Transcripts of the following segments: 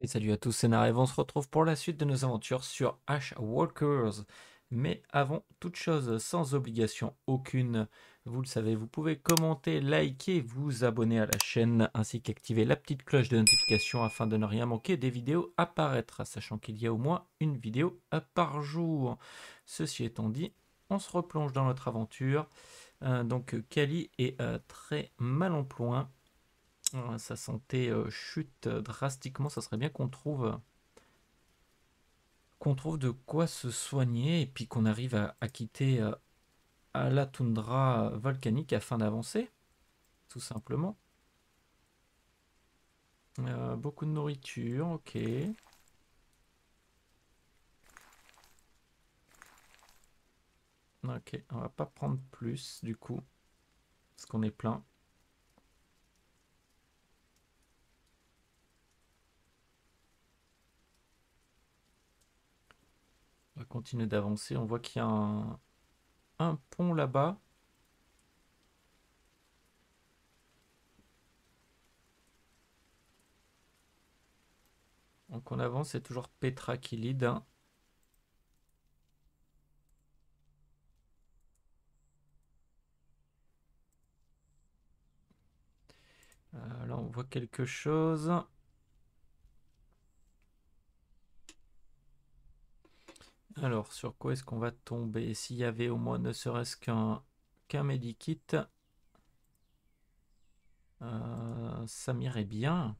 Salut à tous, c'est Narev, on se retrouve pour la suite de nos aventures sur Ash Walkers. Mais avant toute chose, sans obligation aucune, vous le savez, vous pouvez commenter, liker, vous abonner à la chaîne, ainsi qu'activer la petite cloche de notification afin de ne rien manquer des vidéos apparaître, sachant qu'il y a au moins une vidéo par jour. Ceci étant dit, on se replonge dans notre aventure. Donc Kali est très mal en point. Sa santé chute drastiquement, ça serait bien qu'on trouve de quoi se soigner et puis qu'on arrive à quitter à la toundra volcanique afin d'avancer, tout simplement. Beaucoup de nourriture, ok. Ok, on va pas prendre plus du coup, parce qu'on est plein. On va continuer d'avancer, on voit qu'il y a un pont là-bas. Donc on avance, c'est toujours Petra qui lead, hein. Là on voit quelque chose. Alors, sur quoi est-ce qu'on va tomber? S'il y avait au moins ne serait-ce qu'un medikit, ça m'irait bien.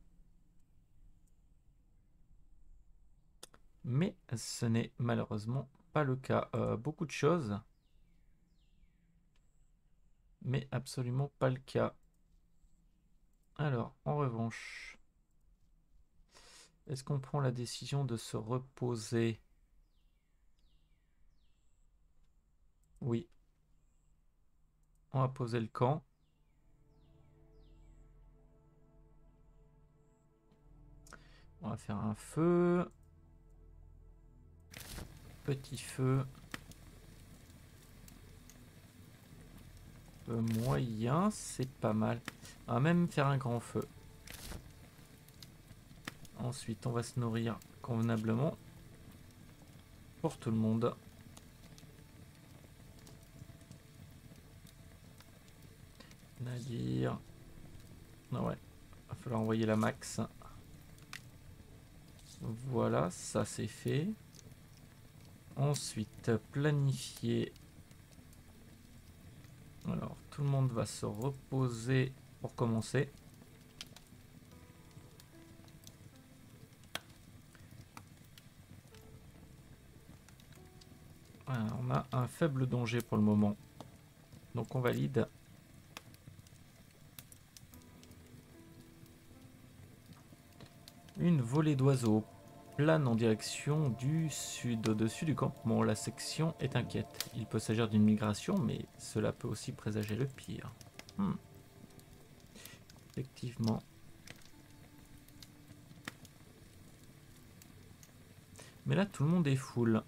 Mais ce n'est malheureusement pas le cas. Beaucoup de choses, mais absolument pas le cas. Alors, en revanche, est-ce qu'on prend la décision de se reposer? Oui, on va poser le camp. On va faire un feu. Petit feu. Moyen, c'est pas mal. On va même faire un grand feu. Ensuite, on va se nourrir convenablement pour tout le monde. Nadir. Ah ouais, va falloir envoyer la max. Voilà, ça c'est fait. Ensuite, planifier. Alors, tout le monde va se reposer pour commencer. Voilà, on a un faible danger pour le moment. Donc on valide. Une volée d'oiseaux plane en direction du sud, au-dessus du campement. La section est inquiète. Il peut s'agir d'une migration, mais cela peut aussi présager le pire. Effectivement. Mais là, tout le monde est full.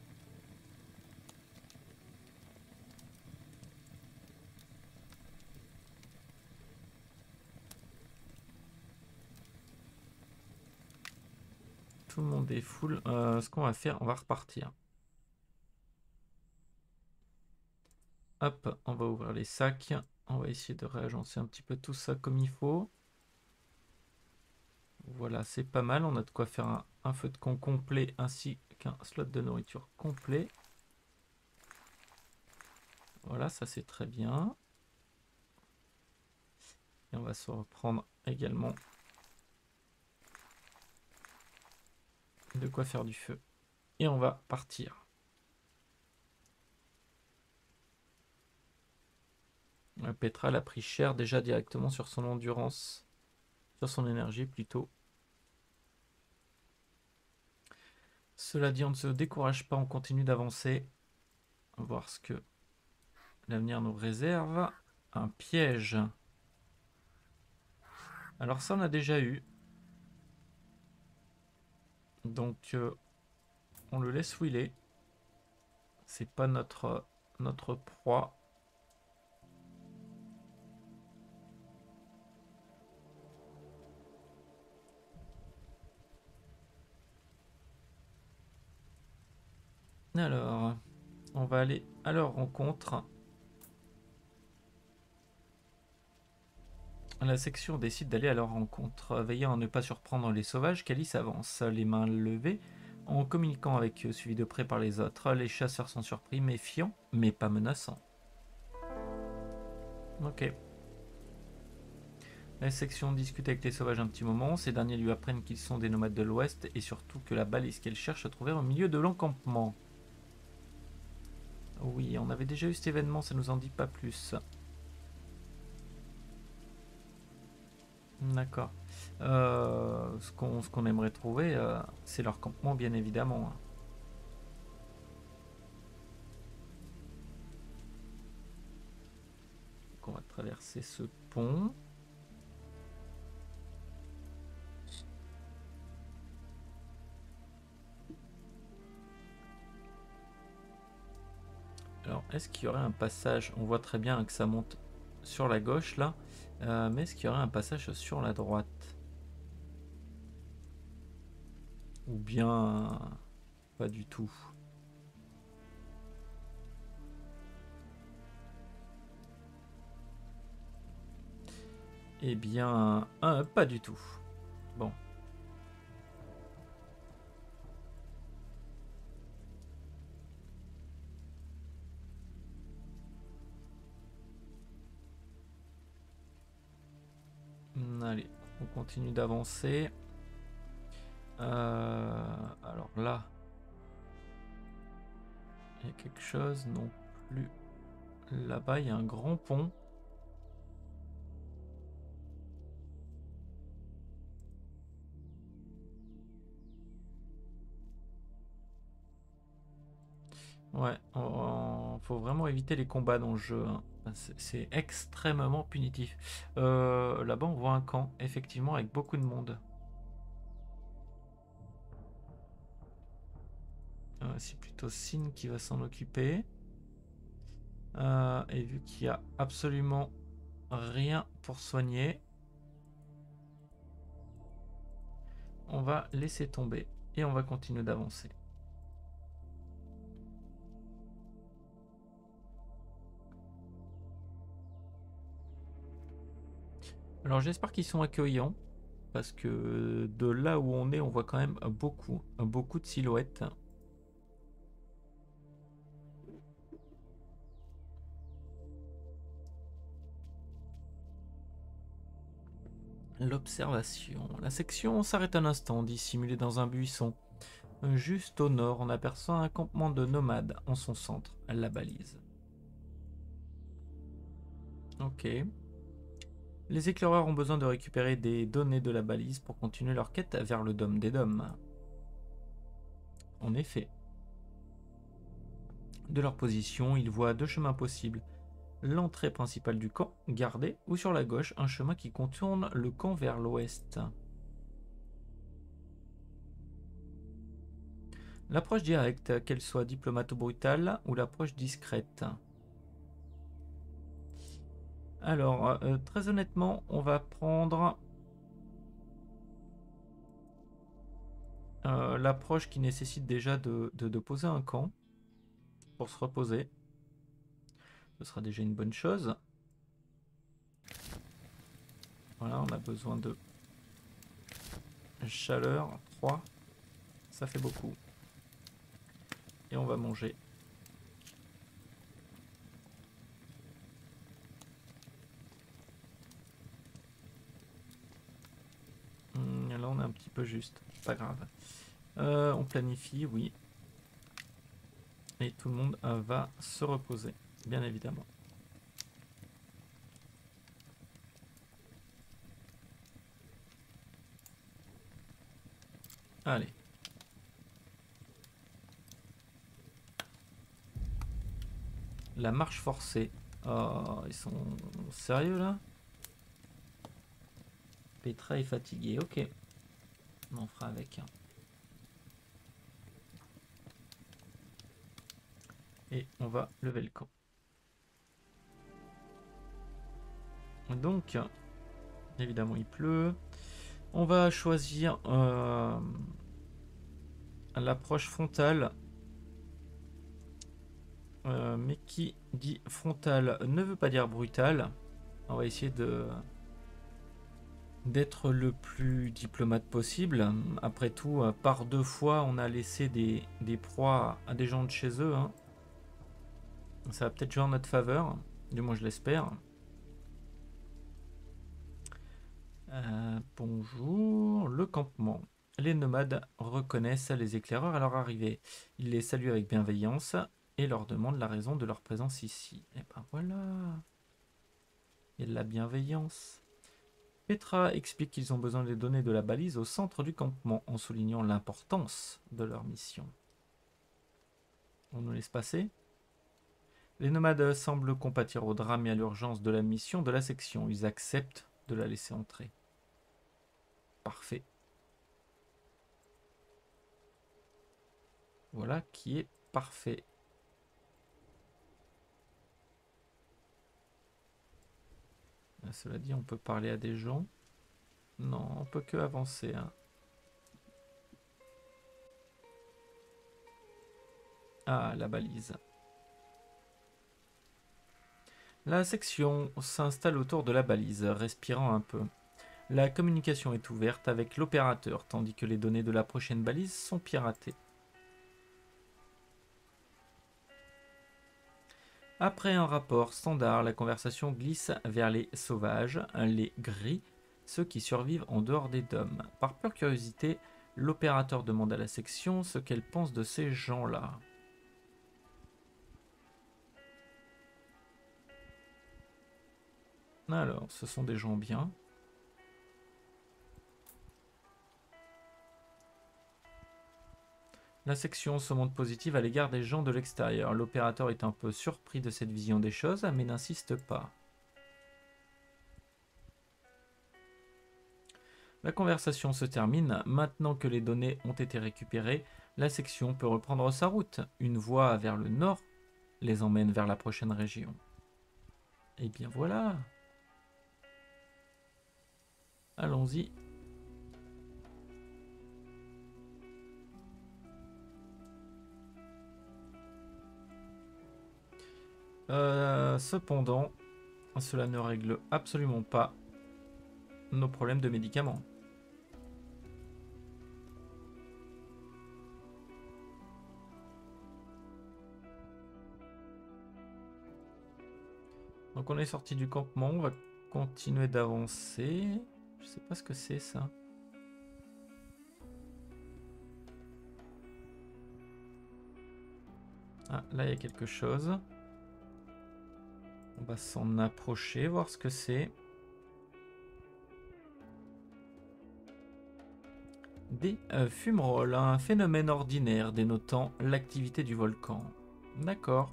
Tout le monde est full. Ce qu'on va faire, on va repartir. Hop, on va ouvrir les sacs. On va essayer de réagencer un petit peu tout ça comme il faut. Voilà, c'est pas mal. On a de quoi faire un feu de camp complet ainsi qu'un slot de nourriture complet. Voilà, ça c'est très bien. Et on va se reprendre également de quoi faire du feu. Et on va partir. Petra elle a pris cher déjà directement sur son endurance, sur son énergie plutôt. Cela dit, on ne se décourage pas, on continue d'avancer. On va voir ce que l'avenir nous réserve. Un piège. Alors ça, on a déjà eu. Donc, on le laisse où il est. C'est pas notre proie. Alors, on va aller à leur rencontre. La section décide d'aller à leur rencontre. Veillant à ne pas surprendre les sauvages, Calice avance, les mains levées, en communiquant avec eux, suivi de près par les autres. Les chasseurs sont surpris, méfiants, mais pas menaçants. Ok. La section discute avec les sauvages un petit moment. Ces derniers lui apprennent qu'ils sont des nomades de l'Ouest et surtout que la balise qu'elle cherche se trouvait au milieu de l'encampement. Oui, on avait déjà eu cet événement, ça nous en dit pas plus. D'accord. Ce qu'on aimerait trouver, c'est leur campement, bien évidemment. Donc on va traverser ce pont. Alors, est-ce qu'il y aurait un passage? On voit très bien que ça monte sur la gauche, là. Mais est-ce qu'il y aurait un passage sur la droite? Ou bien... pas du tout. Eh bien... pas du tout. Bon. Allez, on continue d'avancer. Alors là... il y a quelque chose, non plus. Là-bas, il y a un grand pont. Ouais, faut vraiment éviter les combats dans le jeu, hein. C'est extrêmement punitif. Là-bas, on voit un camp, effectivement, avec beaucoup de monde. C'est plutôt Sin qui va s'en occuper. Et vu qu'il n'y a absolument rien pour soigner, on va laisser tomber et on va continuer d'avancer. Alors j'espère qu'ils sont accueillants, parce que de là où on est, on voit quand même beaucoup de silhouettes. L'observation. La section s'arrête un instant, dissimulée dans un buisson. Juste au nord, on aperçoit un campement de nomades en son centre, la balise. Ok. Les éclaireurs ont besoin de récupérer des données de la balise pour continuer leur quête vers le dôme des dômes. En effet. De leur position, ils voient deux chemins possibles. L'entrée principale du camp, gardée, ou sur la gauche, un chemin qui contourne le camp vers l'ouest. L'approche directe, qu'elle soit diplomate ou brutale, ou l'approche discrète. Alors, très honnêtement, on va prendre l'approche qui nécessite déjà de poser un camp pour se reposer. Ce sera déjà une bonne chose. Voilà, on a besoin de chaleur. 3, ça fait beaucoup. Et on va manger. Là, on est un petit peu juste. Pas grave. On planifie, oui. Et tout le monde va se reposer, bien évidemment. Allez. La marche forcée. Oh, ils sont sérieux là? Petra est fatiguée, ok. On fera avec. Et on va lever le camp. Donc, évidemment, il pleut. On va choisir l'approche frontale. Mais qui dit frontal ne veut pas dire brutal. On va essayer d'être le plus diplomate possible. Après tout, par 2 fois, on a laissé des proies à des gens de chez eux, hein. Ça va peut-être jouer en notre faveur, du moins je l'espère. Bonjour, le campement. Les nomades reconnaissent les éclaireurs à leur arrivée. Ils les saluent avec bienveillance et leur demandent la raison de leur présence ici. Et ben voilà, il y a de la bienveillance. Petra explique qu'ils ont besoin des données de la balise au centre du campement en soulignant l'importance de leur mission. On nous laisse passer. Les nomades semblent compatir au drame et à l'urgence de la mission de la section. Ils acceptent de la laisser entrer. Parfait. Voilà qui est parfait. Cela dit, on peut parler à des gens. Non, on peut que avancer, hein. Ah, la balise. La section s'installe autour de la balise, respirant un peu. La communication est ouverte avec l'opérateur, tandis que les données de la prochaine balise sont piratées. Après un rapport standard, la conversation glisse vers les sauvages, les gris, ceux qui survivent en dehors des dômes. Par pure curiosité, l'opérateur demande à la section ce qu'elle pense de ces gens-là. Alors, ce sont des gens bien. La section se montre positive à l'égard des gens de l'extérieur. L'opérateur est un peu surpris de cette vision des choses, mais n'insiste pas. La conversation se termine. Maintenant que les données ont été récupérées, la section peut reprendre sa route. Une voie vers le nord les emmène vers la prochaine région. Et bien voilà. Allons-y. Cependant, cela ne règle absolument pas nos problèmes de médicaments. Donc on est sorti du campement, on va continuer d'avancer. Je sais pas ce que c'est ça. Ah, là il y a quelque chose. On va s'en approcher, voir ce que c'est. Des fumerolles, un phénomène ordinaire dénotant l'activité du volcan. D'accord.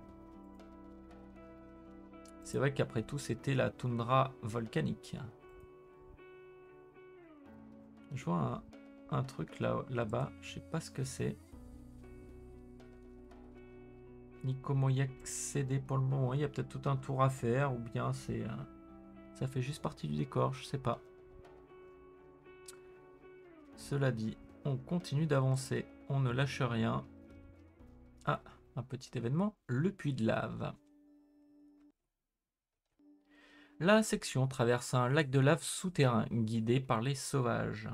C'est vrai qu'après tout, c'était la toundra volcanique. Je vois un truc là-bas, je sais pas ce que c'est. Ni comment y accéder pour le moment. Il y a peut-être tout un tour à faire, ou bien c'est ça fait juste partie du décor, je sais pas. Cela dit, on continue d'avancer, on ne lâche rien. Ah, un petit événement, le puits de lave. La section traverse un lac de lave souterrain, guidé par les sauvages.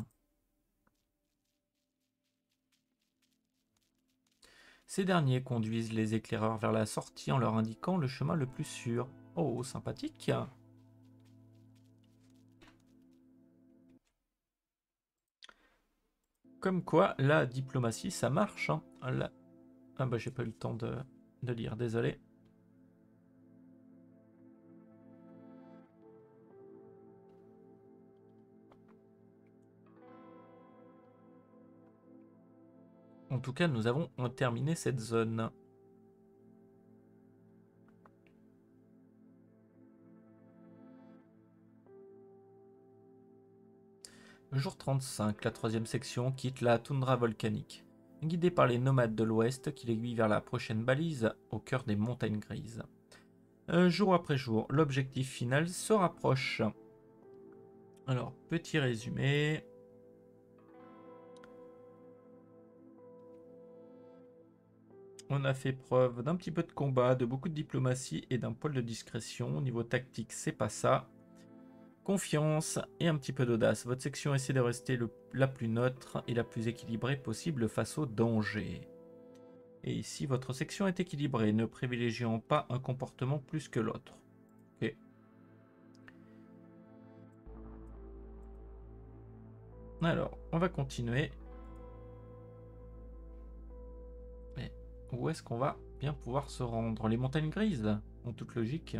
Ces derniers conduisent les éclaireurs vers la sortie en leur indiquant le chemin le plus sûr. Oh, sympathique. Comme quoi, la diplomatie, ça marche, hein. Ah bah j'ai pas eu le temps de lire, désolé. En tout cas, nous avons terminé cette zone. Jour 35, la troisième section quitte la toundra volcanique, guidée par les nomades de l'ouest qui l'aiguillent vers la prochaine balise au cœur des montagnes grises. Jour après jour, l'objectif final se rapproche. Alors, petit résumé. On a fait preuve d'un petit peu de combat, de beaucoup de diplomatie et d'un poil de discrétion. Au niveau tactique, c'est pas ça. Confiance et un petit peu d'audace. Votre section essaie de rester la plus neutre et la plus équilibrée possible face au danger. Et ici, votre section est équilibrée, ne privilégiant pas un comportement plus que l'autre. Ok. Alors, on va continuer. Mais où est-ce qu'on va bien pouvoir se rendre? Les montagnes grises, en toute logique.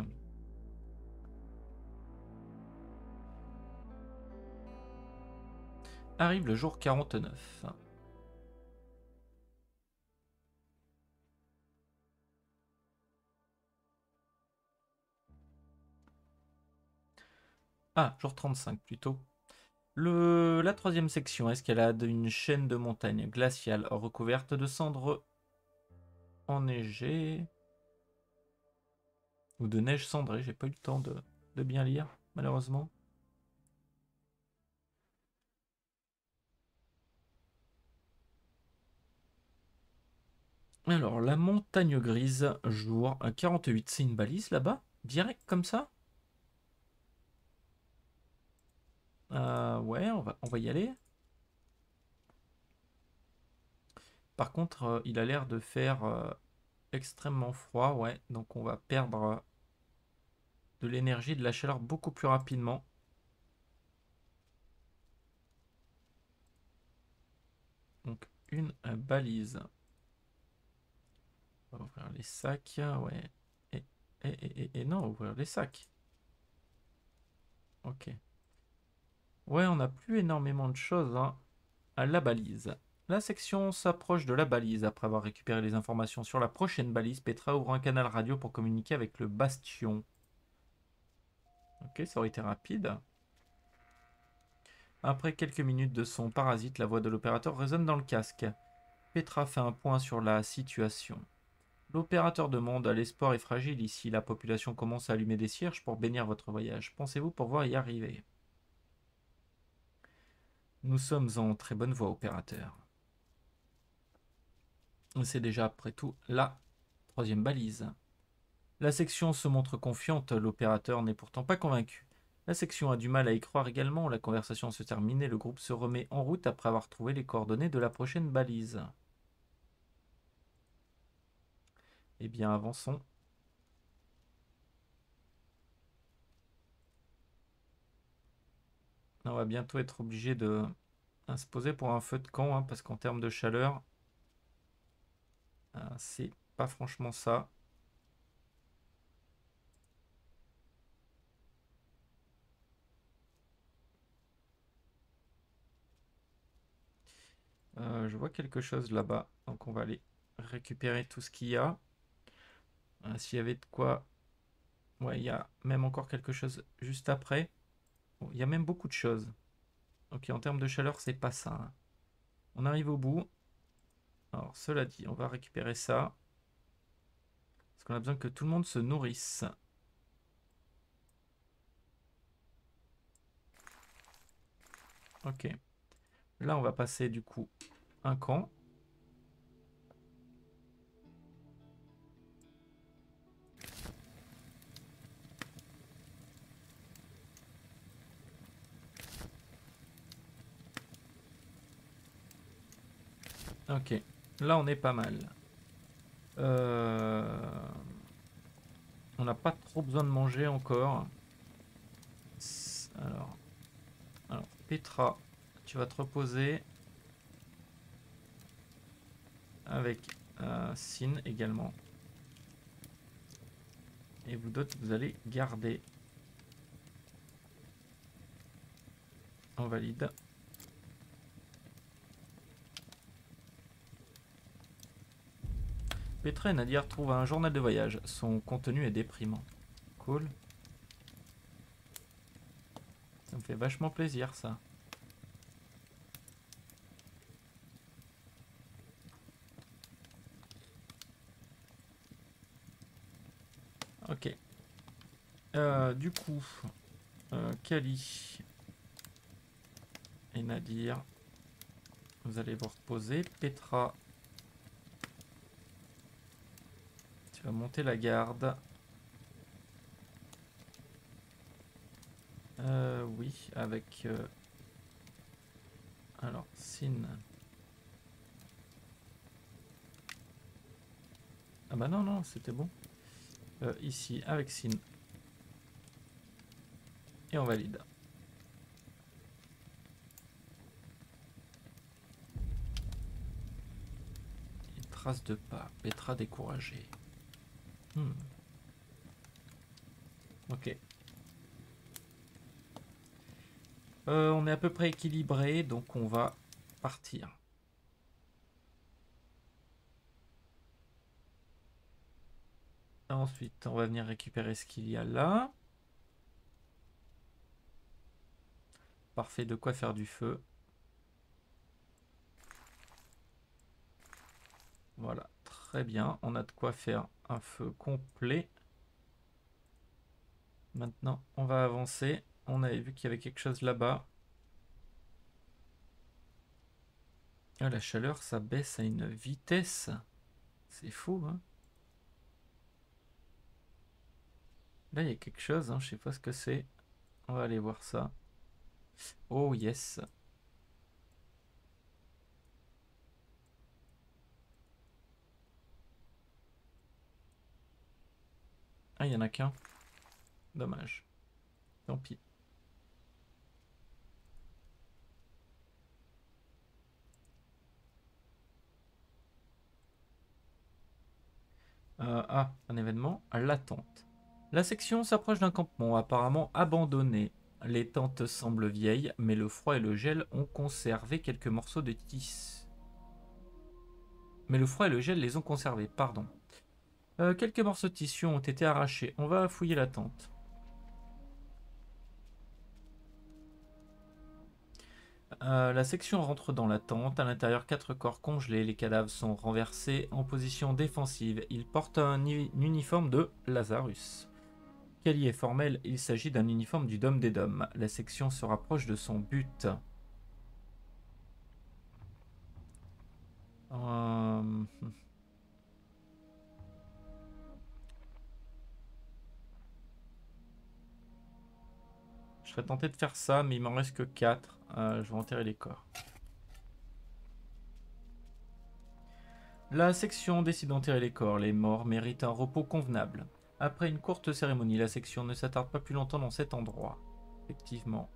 Arrive le jour 49. Ah, jour 35 plutôt. La troisième section, est-ce qu'elle a une chaîne de montagnes glaciales recouverte de cendres enneigées ou de neige cendrée? J'ai pas eu le temps de bien lire, malheureusement. Alors, la montagne grise, jour 48, c'est une balise là-bas? Direct comme ça? Ouais, on va y aller. Par contre, il a l'air de faire extrêmement froid, ouais. Donc on va perdre de l'énergie, de la chaleur beaucoup plus rapidement. Donc une balise. On va ouvrir les sacs, ouais. Et non, ouvrir les sacs. Ok. Ouais, on n'a plus énormément de choses, hein. À la balise. La section s'approche de la balise. Après avoir récupéré les informations sur la prochaine balise, Petra ouvre un canal radio pour communiquer avec le bastion. Ok, ça aurait été rapide. Après quelques minutes de son parasite, la voix de l'opérateur résonne dans le casque. Petra fait un point sur la situation. L'opérateur demande: l'espoir est fragile ici, la population commence à allumer des cierges pour bénir votre voyage. Pensez-vous pouvoir y arriver? Nous sommes en très bonne voie, opérateur. C'est déjà après tout la troisième balise. La section se montre confiante, l'opérateur n'est pourtant pas convaincu. La section a du mal à y croire également, la conversation se termine et le groupe se remet en route après avoir trouvé les coordonnées de la prochaine balise. Eh bien, avançons. On va bientôt être obligé de se poser pour un feu de camp, hein, parce qu'en termes de chaleur, c'est pas franchement ça. Je vois quelque chose là-bas, donc on va aller récupérer tout ce qu'il y a. S'il y avait de quoi... Ouais, il y a même encore quelque chose juste après. Bon, il y a même beaucoup de choses. Ok, en termes de chaleur, c'est pas ça, hein. On arrive au bout. Alors, cela dit, on va récupérer ça. Parce qu'on a besoin que tout le monde se nourrisse. Ok. Là, on va passer du coup un camp. Ok. Là, on est pas mal. Euh, On n'a pas trop besoin de manger encore. Alors, Petra, tu vas te reposer avec Sin également. Et vous d'autres, vous allez garder. On valide. Petra et Nadir trouvent un journal de voyage. Son contenu est déprimant. Cool. Ça me fait vachement plaisir, ça. Ok. Du coup, Kali et Nadir, vous allez vous reposer. Petra, Tu vas monter la garde. Oui, avec... Alors, Sin. Ah bah non, non, c'était bon. Ici, avec Sin. Et on valide. Une trace de pas. Petra découragée. Ok. On est à peu près équilibré, donc on va partir. Ensuite, on va venir récupérer ce qu'il y a là. Parfait, de quoi faire du feu. Voilà, très bien. On a de quoi faire un feu complet. Maintenant, on va avancer. On avait vu qu'il y avait quelque chose là-bas. Ah, la chaleur, ça baisse à une vitesse. C'est fou, hein. Là, il y a quelque chose, hein. Je sais pas ce que c'est. On va aller voir ça. Oh, yes. Ah, il y en a qu'un. Dommage. Tant pis. Un événement. L'attente. La section s'approche d'un campement apparemment abandonné. Les tentes semblent vieilles, mais le froid et le gel ont conservé quelques morceaux de tissu. Mais le froid et le gel les ont conservés, pardon. Quelques morceaux de tissu ont été arrachés. On va fouiller la tente. La section rentre dans la tente. À l'intérieur, 4 corps congelés. Les cadavres sont renversés en position défensive. Ils portent un uniforme de Lazarus. Quali est formel, il s'agit d'un uniforme du Dôme des Dômes. La section se rapproche de son but. Euh, Je serais tenté de faire ça, mais il m'en reste que 4. Je vais enterrer les corps. La section décide d'enterrer les corps. Les morts méritent un repos convenable. Après une courte cérémonie, la section ne s'attarde pas plus longtemps dans cet endroit. Effectivement.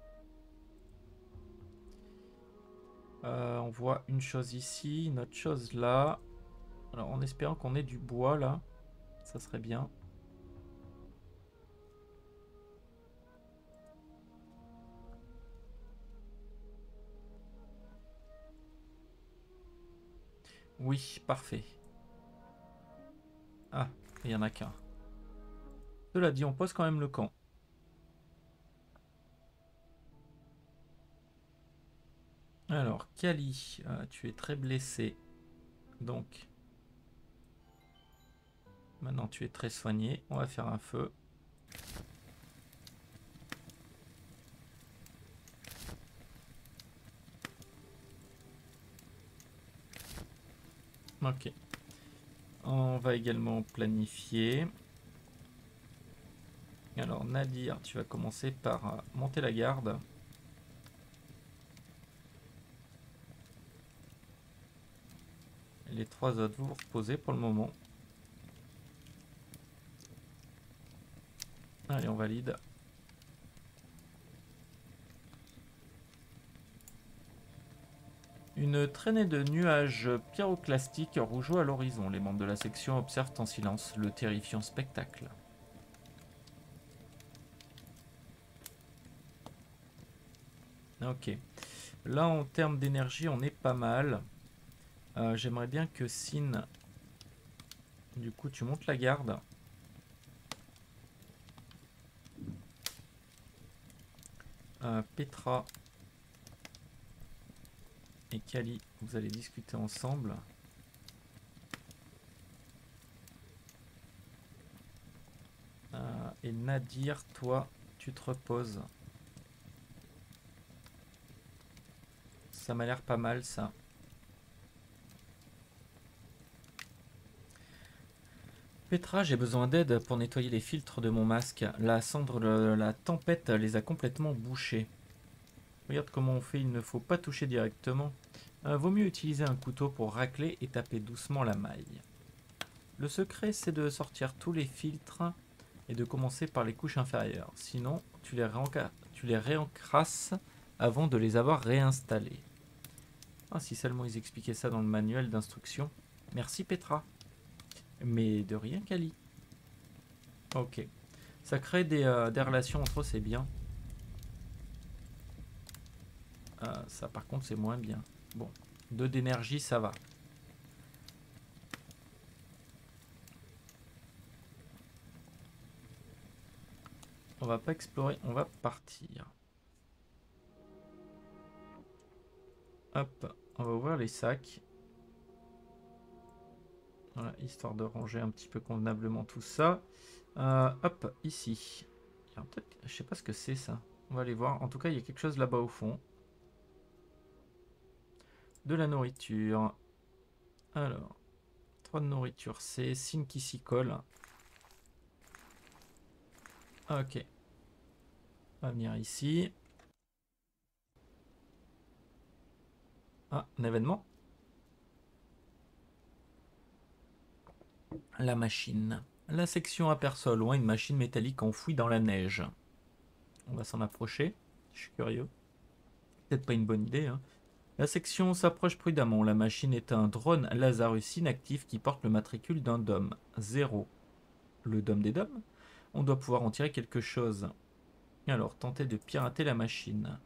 On voit une chose ici, une autre chose là. Alors en espérant qu'on ait du bois là, ça serait bien. Oui, parfait. Ah, il y en a qu'un. Cela dit, on pose quand même le camp. Alors, Kali, tu es très blessé. Donc, maintenant tu es très soigné. On va faire un feu. Ok. On va également planifier. Alors, Nadir, tu vas commencer par monter la garde. Les 3 autres, vous vous reposez pour le moment. Allez, on valide. Une traînée de nuages pyroclastiques rougeoie à l'horizon. Les membres de la section observent en silence le terrifiant spectacle. Ok. Là, en termes d'énergie, on est pas mal. J'aimerais bien que Sin, du coup, tu montes la garde. Petra et Kali, vous allez discuter ensemble. Et Nadir, toi, tu te reposes. Ça m'a l'air pas mal, ça. Petra, j'ai besoin d'aide pour nettoyer les filtres de mon masque. La cendre de la tempête les a complètement bouchés. Regarde comment on fait, il ne faut pas toucher directement. Vaut mieux utiliser un couteau pour racler et taper doucement la maille. Le secret, c'est de sortir tous les filtres et de commencer par les couches inférieures. Sinon, tu les réencrasses avant de les avoir réinstallés. Ah, si seulement ils expliquaient ça dans le manuel d'instruction. Merci Petra. Mais de rien, Kali. Ok. Ça crée des relations entre eux, c'est bien. Ça, par contre, c'est moins bien. Bon. 2 d'énergie, ça va. On va pas explorer, on va partir. Hop, on va ouvrir les sacs. Voilà, histoire de ranger un petit peu convenablement tout ça. Hop, ici. Je sais pas ce que c'est ça. On va aller voir. En tout cas, il y a quelque chose là-bas au fond. De la nourriture. Alors, 3 de nourriture. C'est signe qui s'y colle. Ok. On va venir ici. Ah, un événement. La machine. La section aperçoit au loin une machine métallique enfouie dans la neige. On va s'en approcher. Je suis curieux. Peut-être pas une bonne idée, hein. La section s'approche prudemment. La machine est un drone Lazarus inactif qui porte le matricule d'un dôme. 0. Le dôme des dômes. On doit pouvoir en tirer quelque chose. Alors, tenter de pirater la machine.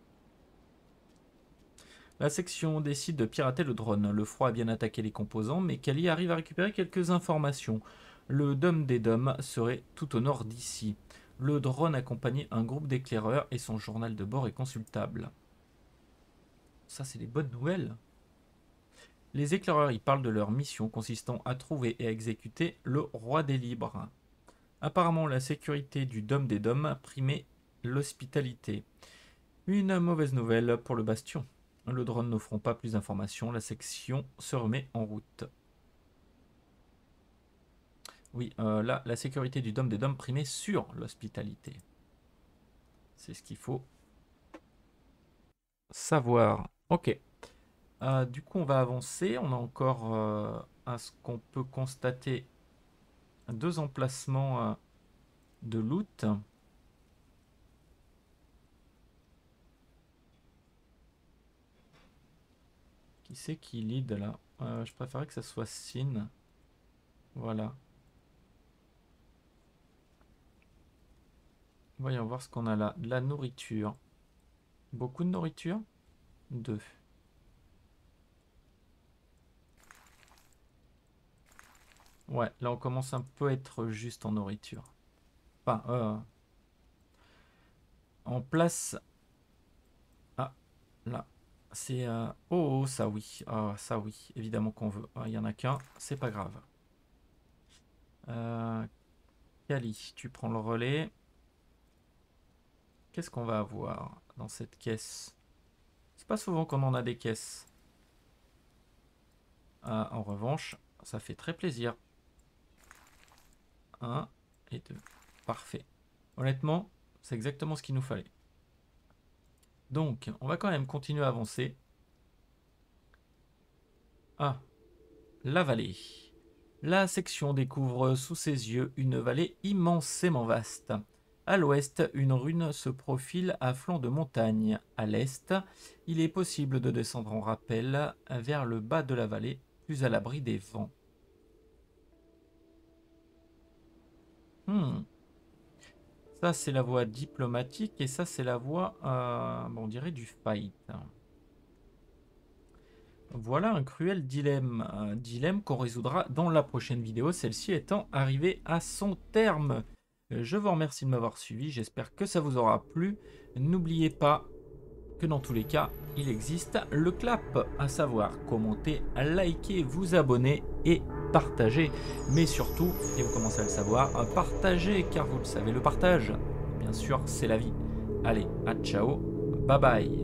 La section décide de pirater le drone. Le froid a bien attaqué les composants, mais Kali arrive à récupérer quelques informations. Le dôme des dômes serait tout au nord d'ici. Le drone accompagne un groupe d'éclaireurs et son journal de bord est consultable. Ça, c'est des bonnes nouvelles. Les éclaireurs y parlent de leur mission consistant à trouver et à exécuter le roi des libres. Apparemment, la sécurité du dôme des dômes primait l'hospitalité. Une mauvaise nouvelle pour le bastion. Le drone n'offrant pas plus d'informations, la section se remet en route. Oui, là, la sécurité du dôme des dômes primait sur l'hospitalité. C'est ce qu'il faut savoir. Ok. Du coup, on va avancer. On a encore, à ce qu'on peut constater, 2 emplacements de loot. Qui c'est qui lead là? Je préférerais que ça soit Sin. Voilà. Voyons voir ce qu'on a là. De la nourriture. Beaucoup de nourriture? 2. Ouais, là on commence un peu à être juste en nourriture. Enfin, en place... Ah, là. C'est... Oh, ça oui. Ah, ça oui, évidemment qu'on veut. Il y en a qu'un, c'est pas grave. Kali, tu prends le relais. Qu'est-ce qu'on va avoir dans cette caisse? C'est pas souvent qu'on en a des caisses. En revanche, ça fait très plaisir. 1 et 2. Parfait. Honnêtement, c'est exactement ce qu'il nous fallait. Donc, on va quand même continuer à avancer. Ah, la vallée. La section découvre sous ses yeux une vallée immensément vaste. À l'ouest, une rune se profile à flanc de montagne. À l'est, il est possible de descendre en rappel vers le bas de la vallée, plus à l'abri des vents. Ça, c'est la voie diplomatique et ça, c'est la voie, on dirait du fight. Voilà un cruel dilemme. Un dilemme qu'on résoudra dans la prochaine vidéo, celle-ci étant arrivée à son terme. Je vous remercie de m'avoir suivi, j'espère que ça vous aura plu. N'oubliez pas que dans tous les cas, il existe le clap, à savoir commenter, liker, vous abonner et partager. Mais surtout, et vous commencez à le savoir, partager, car vous le savez, le partage, bien sûr, c'est la vie. Allez, à ciao, bye bye.